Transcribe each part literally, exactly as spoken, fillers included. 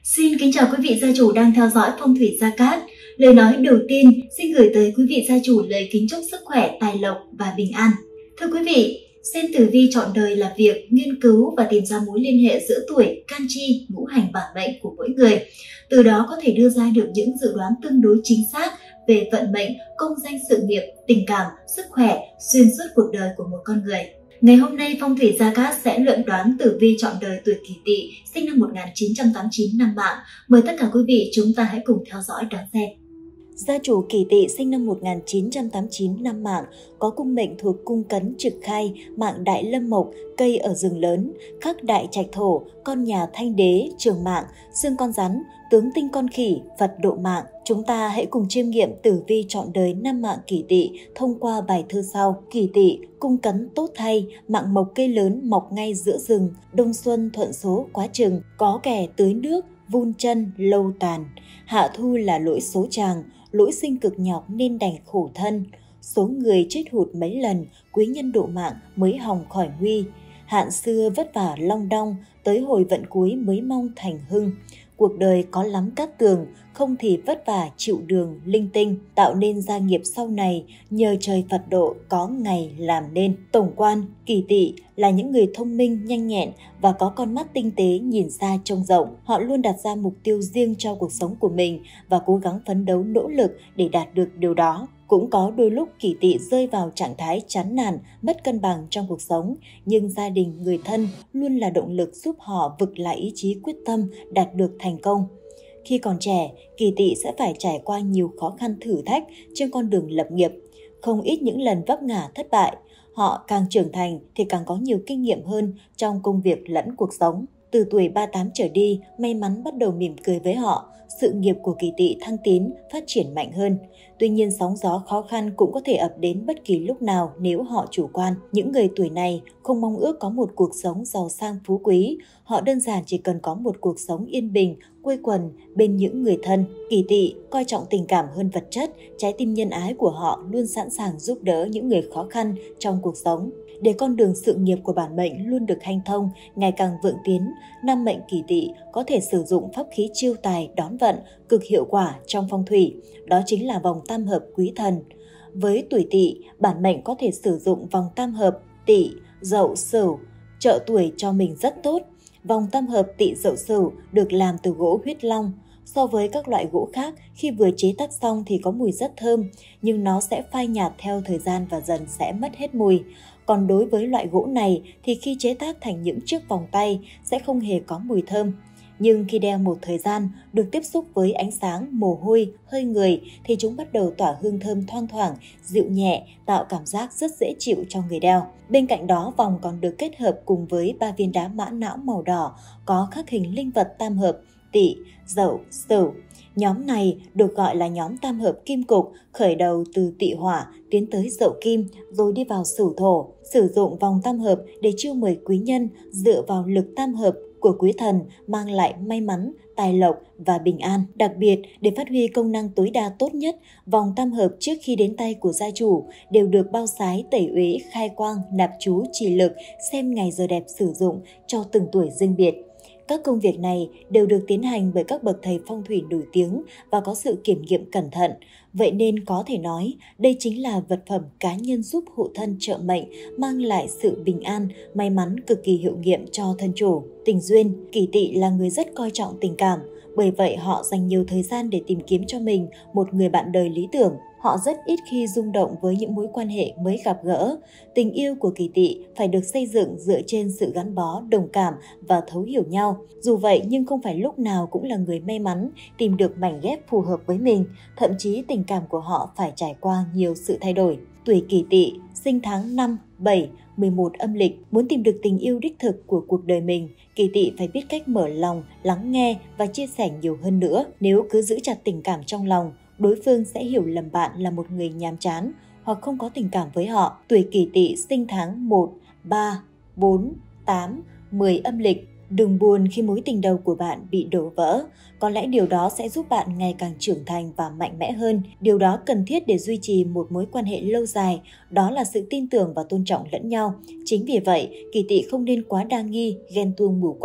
Xin kính chào quý vị gia chủ đang theo dõi Phong thủy Gia Cát. Lời nói đầu tiên xin gửi tới quý vị gia chủ lời kính chúc sức khỏe, tài lộc và bình an. Thưa quý vị, xem tử vi chọn đời là việc nghiên cứu và tìm ra mối liên hệ giữa tuổi, can chi, ngũ hành bản mệnh của mỗi người. Từ đó có thể đưa ra được những dự đoán tương đối chính xác về vận mệnh, công danh sự nghiệp, tình cảm, sức khỏe, xuyên suốt cuộc đời của một con người. Ngày hôm nay, Phong thủy Gia Cát sẽ luận đoán tử vi chọn đời tuổi Kỷ Tỵ, sinh năm một nghìn chín trăm tám mươi chín năm Mạng. Mời tất cả quý vị chúng ta hãy cùng theo dõi đón xem. Gia chủ Kỷ Tỵ sinh năm một nghìn chín trăm tám mươi chín năm Mạng, có cung mệnh thuộc cung Cấn Trực Khai, mạng Đại Lâm Mộc, cây ở rừng lớn, khắc Đại Trạch Thổ, con nhà Thanh Đế, trường mạng, xương con rắn, tướng tinh con khỉ, Phật độ mạng. Chúng ta hãy cùng chiêm nghiệm tử vi chọn đời năm Mạng Kỷ Tỵ thông qua bài thơ sau. Kỷ Tỵ, cung Cấn tốt thay, mạng mộc cây lớn mọc ngay giữa rừng, đông xuân thuận số quá chừng, có kẻ tưới nước, vun chân lâu tàn. Hạ thu là lỗi số chàng, lỗi sinh cực nhọc nên đành khổ thân. Số người chết hụt mấy lần, quý nhân độ mạng mới hòng khỏi nguy. Hạn xưa vất vả long đong, tới hồi vận cuối mới mong thành hưng. Cuộc đời có lắm cát tường, không thì vất vả chịu đường linh tinh, tạo nên gia nghiệp sau này, nhờ trời Phật độ có ngày làm nên. Tổng quan, Kỷ Tỵ là những người thông minh, nhanh nhẹn và có con mắt tinh tế nhìn xa trông rộng. Họ luôn đặt ra mục tiêu riêng cho cuộc sống của mình và cố gắng phấn đấu nỗ lực để đạt được điều đó. Cũng có đôi lúc Kỷ Tỵ rơi vào trạng thái chán nản, mất cân bằng trong cuộc sống, nhưng gia đình, người thân luôn là động lực giúp họ vực lại ý chí quyết tâm đạt được thành công. Khi còn trẻ, Kỷ Tỵ sẽ phải trải qua nhiều khó khăn thử thách trên con đường lập nghiệp. Không ít những lần vấp ngã thất bại, họ càng trưởng thành thì càng có nhiều kinh nghiệm hơn trong công việc lẫn cuộc sống. Từ tuổi ba mươi tám trở đi, may mắn bắt đầu mỉm cười với họ, sự nghiệp của Kỷ Tỵ thăng tiến, phát triển mạnh hơn. Tuy nhiên, sóng gió khó khăn cũng có thể ập đến bất kỳ lúc nào nếu họ chủ quan. Những người tuổi này không mong ước có một cuộc sống giàu sang phú quý, họ đơn giản chỉ cần có một cuộc sống yên bình, quây quần bên những người thân. Kỷ Tỵ coi trọng tình cảm hơn vật chất, trái tim nhân ái của họ luôn sẵn sàng giúp đỡ những người khó khăn trong cuộc sống. Để con đường sự nghiệp của bản mệnh luôn được hanh thông, ngày càng vượng tiến, năm mệnh Kỷ Tỵ có thể sử dụng pháp khí chiêu tài đón vận cực hiệu quả trong phong thủy, đó chính là vòng tam hợp quý thần. Với tuổi Tỵ, bản mệnh có thể sử dụng vòng tam hợp Tỵ, Dậu, Sửu, trợ tuổi cho mình rất tốt. Vòng tam hợp Tỵ, Dậu, Sửu được làm từ gỗ huyết long. So với các loại gỗ khác, khi vừa chế tác xong thì có mùi rất thơm, nhưng nó sẽ phai nhạt theo thời gian và dần sẽ mất hết mùi. Còn đối với loại gỗ này thì khi chế tác thành những chiếc vòng tay sẽ không hề có mùi thơm. Nhưng khi đeo một thời gian, được tiếp xúc với ánh sáng, mồ hôi, hơi người thì chúng bắt đầu tỏa hương thơm thoang thoảng, dịu nhẹ, tạo cảm giác rất dễ chịu cho người đeo. Bên cạnh đó, vòng còn được kết hợp cùng với ba viên đá mã não màu đỏ có khắc hình linh vật tam hợp Tỵ, Dậu, Sửu. Nhóm này được gọi là nhóm tam hợp kim cục, khởi đầu từ Tỵ hỏa tiến tới Dậu kim rồi đi vào Sửu thổ. Sử dụng vòng tam hợp để chiêu mời quý nhân dựa vào lực tam hợp của quý thần mang lại may mắn, tài lộc và bình an. Đặc biệt, để phát huy công năng tối đa tốt nhất, vòng tam hợp trước khi đến tay của gia chủ đều được bao sái, tẩy uế, khai quang, nạp chú, trì lực, xem ngày giờ đẹp sử dụng cho từng tuổi riêng biệt. Các công việc này đều được tiến hành bởi các bậc thầy phong thủy nổi tiếng và có sự kiểm nghiệm cẩn thận. Vậy nên có thể nói đây chính là vật phẩm cá nhân giúp hộ thân trợ mệnh, mang lại sự bình an, may mắn cực kỳ hiệu nghiệm cho thân chủ. Tình duyên, Kỷ Tỵ là người rất coi trọng tình cảm, bởi vậy họ dành nhiều thời gian để tìm kiếm cho mình một người bạn đời lý tưởng. Họ rất ít khi rung động với những mối quan hệ mới gặp gỡ. Tình yêu của Kỷ Tỵ phải được xây dựng dựa trên sự gắn bó, đồng cảm và thấu hiểu nhau. Dù vậy nhưng không phải lúc nào cũng là người may mắn tìm được mảnh ghép phù hợp với mình. Thậm chí tình cảm của họ phải trải qua nhiều sự thay đổi. Tuổi Kỷ Tỵ, sinh tháng năm, bảy, mười một âm lịch, muốn tìm được tình yêu đích thực của cuộc đời mình, Kỷ Tỵ phải biết cách mở lòng, lắng nghe và chia sẻ nhiều hơn nữa. Nếu cứ giữ chặt tình cảm trong lòng, đối phương sẽ hiểu lầm bạn là một người nhàm chán hoặc không có tình cảm với họ. Tuổi Kỷ Tỵ sinh tháng một, ba, bốn, tám, mười âm lịch. Đừng buồn khi mối tình đầu của bạn bị đổ vỡ. Có lẽ điều đó sẽ giúp bạn ngày càng trưởng thành và mạnh mẽ hơn. Điều đó cần thiết để duy trì một mối quan hệ lâu dài, đó là sự tin tưởng và tôn trọng lẫn nhau. Chính vì vậy, Kỷ Tỵ không nên quá đa nghi, ghen tuông mù quáng.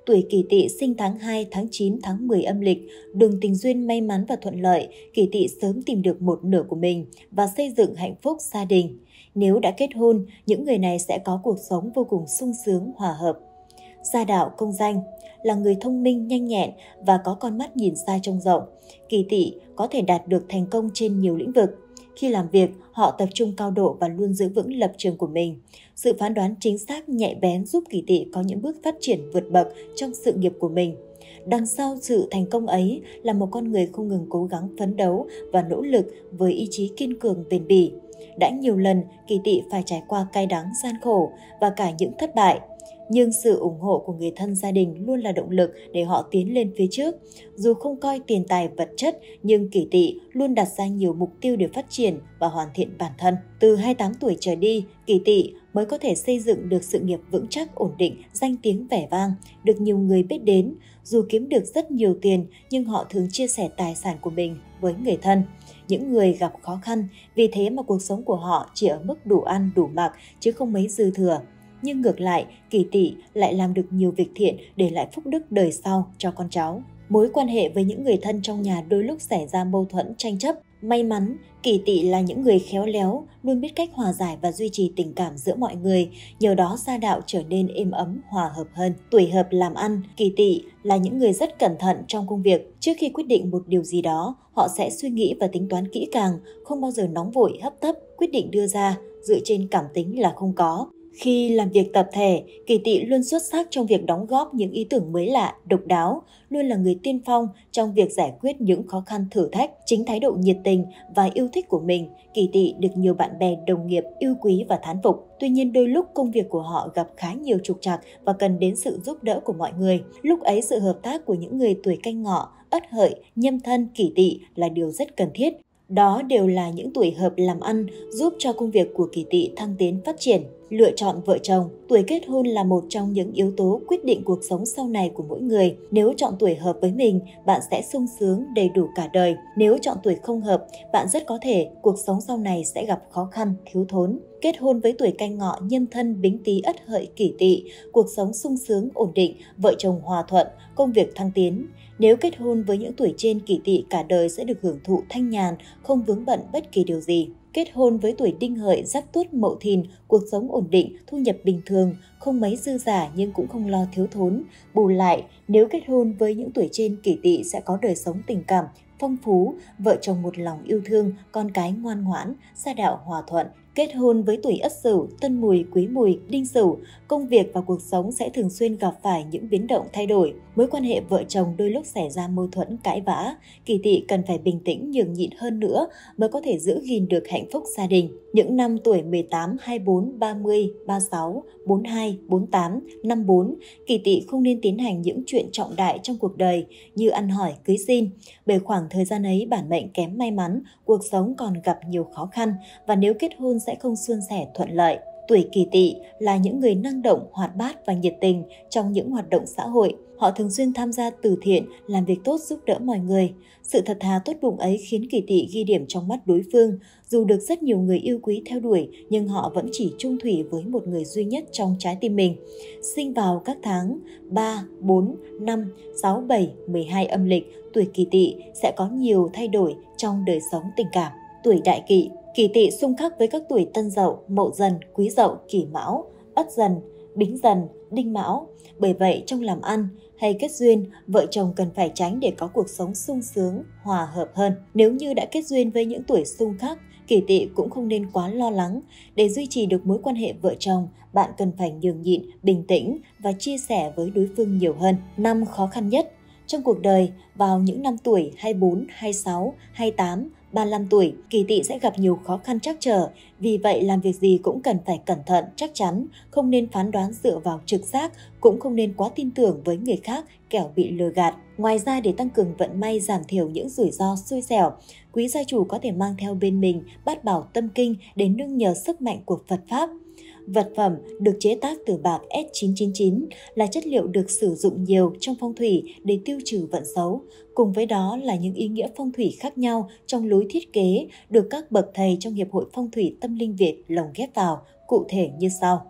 tuổi Kỷ Tỵ sinh tháng hai, tháng chín, tháng mười âm lịch, đường tình duyên may mắn và thuận lợi, Kỷ Tỵ sớm tìm được một nửa của mình và xây dựng hạnh phúc gia đình. Nếu đã kết hôn, những người này sẽ có cuộc sống vô cùng sung sướng, hòa hợp. Gia đạo công danh, là người thông minh, nhanh nhẹn và có con mắt nhìn xa trông rộng. Kỷ Tỵ có thể đạt được thành công trên nhiều lĩnh vực. Khi làm việc, họ tập trung cao độ và luôn giữ vững lập trường của mình. Sự phán đoán chính xác, nhạy bén giúp Kỷ Tỵ có những bước phát triển vượt bậc trong sự nghiệp của mình. Đằng sau sự thành công ấy là một con người không ngừng cố gắng phấn đấu và nỗ lực với ý chí kiên cường bền bỉ. Đã nhiều lần, Kỷ Tỵ phải trải qua cay đắng, gian khổ và cả những thất bại. Nhưng sự ủng hộ của người thân gia đình luôn là động lực để họ tiến lên phía trước. Dù không coi tiền tài vật chất, nhưng Kỷ Tỵ luôn đặt ra nhiều mục tiêu để phát triển và hoàn thiện bản thân. Từ hai mươi tám tuổi trở đi, Kỷ Tỵ mới có thể xây dựng được sự nghiệp vững chắc, ổn định, danh tiếng vẻ vang, được nhiều người biết đến. Dù kiếm được rất nhiều tiền, nhưng họ thường chia sẻ tài sản của mình với người thân. Những người gặp khó khăn, vì thế mà cuộc sống của họ chỉ ở mức đủ ăn, đủ mặc, chứ không mấy dư thừa. Nhưng ngược lại, Kỷ Tỵ lại làm được nhiều việc thiện để lại phúc đức đời sau cho con cháu. Mối quan hệ với những người thân trong nhà đôi lúc xảy ra mâu thuẫn, tranh chấp. May mắn, Kỷ Tỵ là những người khéo léo, luôn biết cách hòa giải và duy trì tình cảm giữa mọi người, nhờ đó gia đạo trở nên êm ấm, hòa hợp hơn. Tuổi hợp làm ăn, Kỷ Tỵ là những người rất cẩn thận trong công việc. Trước khi quyết định một điều gì đó, họ sẽ suy nghĩ và tính toán kỹ càng, không bao giờ nóng vội, hấp tấp, quyết định đưa ra dựa trên cảm tính là không có. Khi làm việc tập thể, Kỷ Tỵ luôn xuất sắc trong việc đóng góp những ý tưởng mới lạ, độc đáo, luôn là người tiên phong trong việc giải quyết những khó khăn thử thách. Chính thái độ nhiệt tình và yêu thích của mình, Kỷ Tỵ được nhiều bạn bè, đồng nghiệp yêu quý và thán phục. Tuy nhiên đôi lúc công việc của họ gặp khá nhiều trục trặc và cần đến sự giúp đỡ của mọi người. Lúc ấy sự hợp tác của những người tuổi Canh Ngọ, Ất Hợi, Nhâm Thân, Kỷ Tỵ là điều rất cần thiết. Đó đều là những tuổi hợp làm ăn giúp cho công việc của Kỷ Tỵ thăng tiến phát triển. Lựa chọn vợ chồng, tuổi kết hôn là một trong những yếu tố quyết định cuộc sống sau này của mỗi người. Nếu chọn tuổi hợp với mình, bạn sẽ sung sướng đầy đủ cả đời. Nếu chọn tuổi không hợp, bạn rất có thể cuộc sống sau này sẽ gặp khó khăn, thiếu thốn. Kết hôn với tuổi Canh Ngọ, Nhâm Thân, Bính Tý, Ất Hợi, Kỷ Tỵ, cuộc sống sung sướng, ổn định, vợ chồng hòa thuận, công việc thăng tiến. Nếu kết hôn với những tuổi trên Kỷ Tỵ, cả đời sẽ được hưởng thụ thanh nhàn, không vướng bận bất kỳ điều gì. Kết hôn với tuổi Đinh Hợi, Giáp Tuất, Mậu Thìn, cuộc sống ổn định, thu nhập bình thường, không mấy dư dả nhưng cũng không lo thiếu thốn. Bù lại, nếu kết hôn với những tuổi trên Kỷ Tỵ sẽ có đời sống tình cảm phong phú, vợ chồng một lòng yêu thương, con cái ngoan ngoãn, gia đạo hòa thuận. Kết hôn với tuổi Ất Sửu, Tân Mùi, Quý Mùi, Đinh Sửu, công việc và cuộc sống sẽ thường xuyên gặp phải những biến động thay đổi. Mối quan hệ vợ chồng đôi lúc xảy ra mâu thuẫn, cãi vã. Kỷ Tỵ cần phải bình tĩnh, nhường nhịn hơn nữa mới có thể giữ gìn được hạnh phúc gia đình. Những năm tuổi mười tám, hai mươi bốn, ba mươi, ba mươi sáu, bốn mươi hai, bốn mươi tám, năm mươi bốn, Kỷ Tỵ không nên tiến hành những chuyện trọng đại trong cuộc đời như ăn hỏi, cưới xin. Bởi khoảng thời gian ấy bản mệnh kém may mắn, cuộc sống còn gặp nhiều khó khăn và nếu kết hôn sẽ không suôn sẻ thuận lợi. Tuổi Kỷ Tỵ là những người năng động, hoạt bát và nhiệt tình trong những hoạt động xã hội. Họ thường xuyên tham gia từ thiện, làm việc tốt giúp đỡ mọi người. Sự thật thà tốt bụng ấy khiến Kỷ Tỵ ghi điểm trong mắt đối phương. Dù được rất nhiều người yêu quý theo đuổi, nhưng họ vẫn chỉ chung thủy với một người duy nhất trong trái tim mình. Sinh vào các tháng ba, bốn, năm, sáu, bảy, mười hai âm lịch, tuổi Kỷ Tỵ sẽ có nhiều thay đổi trong đời sống tình cảm. Tuổi Đại Kỵ, Kỷ Tỵ xung khắc với các tuổi Tân Dậu, Mậu Dần, Quý Dậu, Kỷ Mão, Ất Dần, Bính Dần, Đinh Mão. Bởi vậy trong làm ăn hay kết duyên, vợ chồng cần phải tránh để có cuộc sống sung sướng, hòa hợp hơn. Nếu như đã kết duyên với những tuổi xung khắc, Kỷ Tỵ cũng không nên quá lo lắng. Để duy trì được mối quan hệ vợ chồng, bạn cần phải nhường nhịn, bình tĩnh và chia sẻ với đối phương nhiều hơn. Năm khó khăn nhất trong cuộc đời vào những năm tuổi hai mươi bốn, hai mươi sáu, hai mươi tám, ba mươi lăm tuổi, Kỷ Tỵ sẽ gặp nhiều khó khăn trắc trở. Vì vậy làm việc gì cũng cần phải cẩn thận, chắc chắn, không nên phán đoán dựa vào trực giác, cũng không nên quá tin tưởng với người khác, kẻo bị lừa gạt. Ngoài ra để tăng cường vận may, giảm thiểu những rủi ro xui xẻo, quý gia chủ có thể mang theo bên mình bát bảo tâm kinh để nương nhờ sức mạnh của Phật Pháp. Vật phẩm được chế tác từ bạc S chín chín chín là chất liệu được sử dụng nhiều trong phong thủy để tiêu trừ vận xấu. Cùng với đó là những ý nghĩa phong thủy khác nhau trong lối thiết kế được các bậc thầy trong Hiệp hội Phong thủy Tâm linh Việt lồng ghép vào, cụ thể như sau.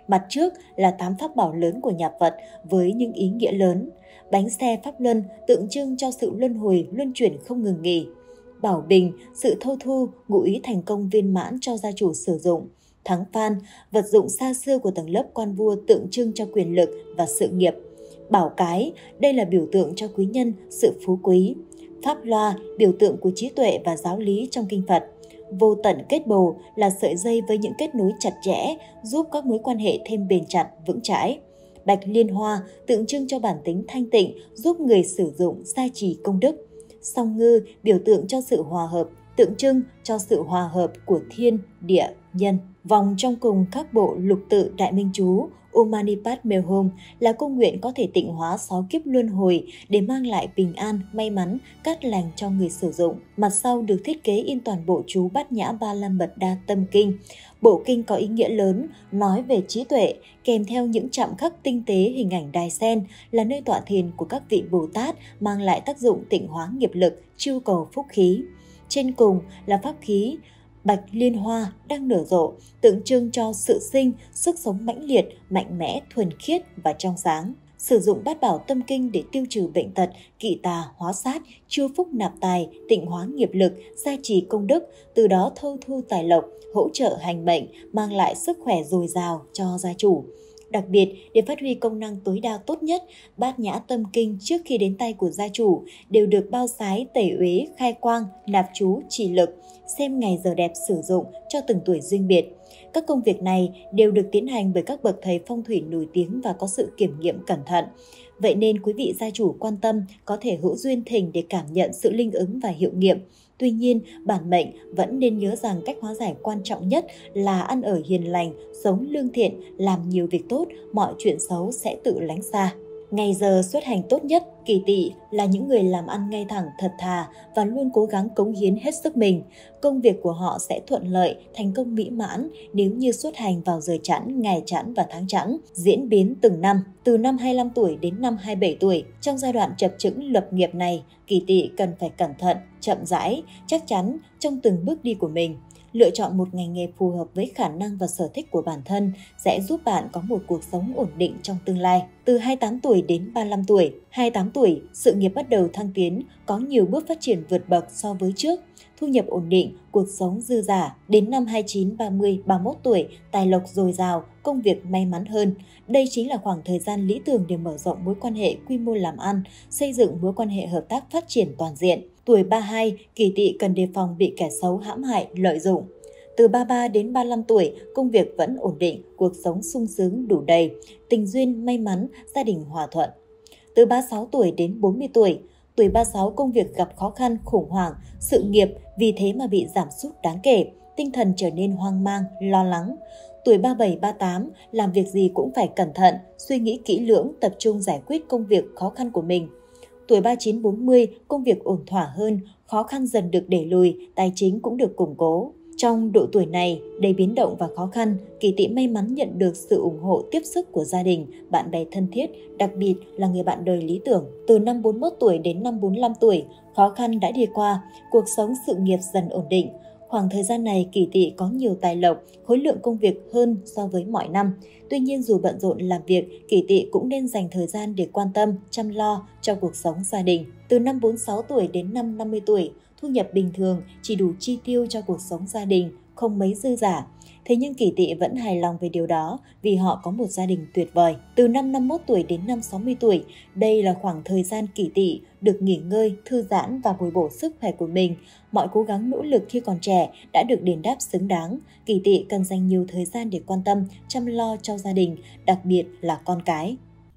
Mặt trước là tám pháp bảo lớn của nhà Phật với những ý nghĩa lớn. Bánh xe Pháp Luân tượng trưng cho sự luân hồi, luân chuyển không ngừng nghỉ. Bảo bình, sự thâu thu, ngụ ý thành công viên mãn cho gia chủ sử dụng. Thắng Phan, vật dụng xa xưa của tầng lớp quan vua tượng trưng cho quyền lực và sự nghiệp. Bảo cái, đây là biểu tượng cho quý nhân, sự phú quý. Pháp loa, biểu tượng của trí tuệ và giáo lý trong kinh Phật. Vô tận kết bồ là sợi dây với những kết nối chặt chẽ, giúp các mối quan hệ thêm bền chặt, vững chãi. Bạch liên hoa tượng trưng cho bản tính thanh tịnh, giúp người sử dụng gia trì công đức. Song ngư biểu tượng cho sự hòa hợp, tượng trưng cho sự hòa hợp của thiên, địa, nhân. Vòng trong cùng các bộ lục tự Đại Minh Chú, Om Mani Padme Hum là cung nguyện có thể tịnh hóa sáu kiếp luân hồi để mang lại bình an, may mắn, cát lành cho người sử dụng. Mặt sau được thiết kế in toàn bộ chú Bát Nhã Ba La Mật Đa Tâm Kinh. Bộ kinh có ý nghĩa lớn, nói về trí tuệ, kèm theo những chạm khắc tinh tế hình ảnh đài sen là nơi tọa thiền của các vị Bồ Tát, mang lại tác dụng tịnh hóa nghiệp lực, chiêu cầu phúc khí. Trên cùng là pháp khí Bạch liên hoa đang nở rộ, tượng trưng cho sự sinh, sức sống mãnh liệt, mạnh mẽ, thuần khiết và trong sáng. Sử dụng bát bảo tâm kinh để tiêu trừ bệnh tật, kỵ tà, hóa sát, chiêu phúc nạp tài, tịnh hóa nghiệp lực, gia trì công đức, từ đó thâu thu tài lộc, hỗ trợ hành mệnh, mang lại sức khỏe dồi dào cho gia chủ. Đặc biệt, để phát huy công năng tối đa tốt nhất, Bát Nhã Tâm Kinh trước khi đến tay của gia chủ đều được bao sái, tẩy uế, khai quang, nạp chú, trì lực, xem ngày giờ đẹp sử dụng cho từng tuổi riêng biệt. Các công việc này đều được tiến hành bởi các bậc thầy phong thủy nổi tiếng và có sự kiểm nghiệm cẩn thận. Vậy nên quý vị gia chủ quan tâm có thể hữu duyên thỉnh để cảm nhận sự linh ứng và hiệu nghiệm. Tuy nhiên, bản mệnh vẫn nên nhớ rằng cách hóa giải quan trọng nhất là ăn ở hiền lành, sống lương thiện, làm nhiều việc tốt, mọi chuyện xấu sẽ tự lánh xa. Ngày giờ xuất hành tốt nhất, Kỷ Tỵ là những người làm ăn ngay thẳng, thật thà và luôn cố gắng cống hiến hết sức mình. Công việc của họ sẽ thuận lợi, thành công mỹ mãn nếu như xuất hành vào giờ chẵn, ngày chẵn và tháng chẵn, diễn biến từng năm, từ năm hai mươi lăm tuổi đến năm hai mươi bảy tuổi. Trong giai đoạn chập chững lập nghiệp này, Kỷ Tỵ cần phải cẩn thận, chậm rãi, chắc chắn trong từng bước đi của mình. Lựa chọn một ngành nghề phù hợp với khả năng và sở thích của bản thân sẽ giúp bạn có một cuộc sống ổn định trong tương lai. Từ hai mươi tám tuổi đến ba mươi lăm tuổi, hai mươi tám tuổi, sự nghiệp bắt đầu thăng tiến, có nhiều bước phát triển vượt bậc so với trước, thu nhập ổn định, cuộc sống dư dả. Đến năm hai mươi chín, ba mươi, ba mươi mốt tuổi, tài lộc dồi dào, công việc may mắn hơn. Đây chính là khoảng thời gian lý tưởng để mở rộng mối quan hệ, quy mô làm ăn, xây dựng mối quan hệ hợp tác phát triển toàn diện. Tuổi ba mươi hai, Kỷ Tỵ cần đề phòng bị kẻ xấu hãm hại, lợi dụng. Từ ba mươi ba đến ba mươi lăm tuổi, công việc vẫn ổn định, cuộc sống sung sướng đủ đầy, tình duyên may mắn, gia đình hòa thuận. Từ ba mươi sáu tuổi đến bốn mươi tuổi, tuổi ba mươi sáu công việc gặp khó khăn, khủng hoảng, sự nghiệp vì thế mà bị giảm sút đáng kể, tinh thần trở nên hoang mang, lo lắng. Tuổi ba mươi bảy, ba mươi tám, làm việc gì cũng phải cẩn thận, suy nghĩ kỹ lưỡng, tập trung giải quyết công việc khó khăn của mình. Tuổi ba mươi chín, bốn mươi, công việc ổn thỏa hơn, khó khăn dần được đẩy lùi, tài chính cũng được củng cố. Trong độ tuổi này, đầy biến động và khó khăn, Kỷ Tỵ may mắn nhận được sự ủng hộ tiếp sức của gia đình, bạn bè thân thiết, đặc biệt là người bạn đời lý tưởng. Từ năm bốn mươi mốt tuổi đến năm bốn mươi lăm tuổi, khó khăn đã đi qua, cuộc sống sự nghiệp dần ổn định. Khoảng thời gian này, Kỷ Tỵ có nhiều tài lộc, khối lượng công việc hơn so với mọi năm. Tuy nhiên dù bận rộn làm việc, Kỷ Tỵ cũng nên dành thời gian để quan tâm, chăm lo cho cuộc sống gia đình. Từ năm bốn mươi sáu tuổi đến năm năm mươi tuổi, thu nhập bình thường, chỉ đủ chi tiêu cho cuộc sống gia đình, không mấy dư dả. Thế nhưng Kỷ Tỵ vẫn hài lòng về điều đó vì họ có một gia đình tuyệt vời. Từ năm năm mươi mốt tuổi đến năm sáu mươi tuổi, đây là khoảng thời gian Kỷ Tỵ được nghỉ ngơi, thư giãn và bồi bổ sức khỏe của mình. Mọi cố gắng nỗ lực khi còn trẻ đã được đền đáp xứng đáng. Kỷ Tỵ cần dành nhiều thời gian để quan tâm, chăm lo cho gia đình, đặc biệt là con cái.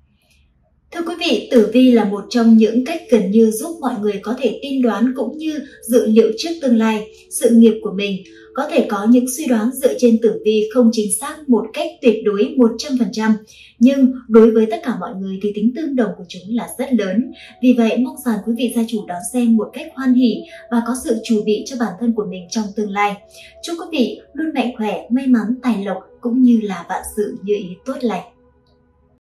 Thưa quý vị, tử vi là một trong những cách gần như giúp mọi người có thể tiên đoán cũng như dự liệu trước tương lai, sự nghiệp của mình. Có thể có những suy đoán dựa trên tử vi không chính xác một cách tuyệt đối một trăm phần trăm, nhưng đối với tất cả mọi người thì tính tương đồng của chúng là rất lớn. Vì vậy, mong rằng quý vị gia chủ đón xem một cách hoan hỉ và có sự chuẩn bị cho bản thân của mình trong tương lai. Chúc quý vị luôn mạnh khỏe, may mắn, tài lộc cũng như là vạn sự như ý tốt lành.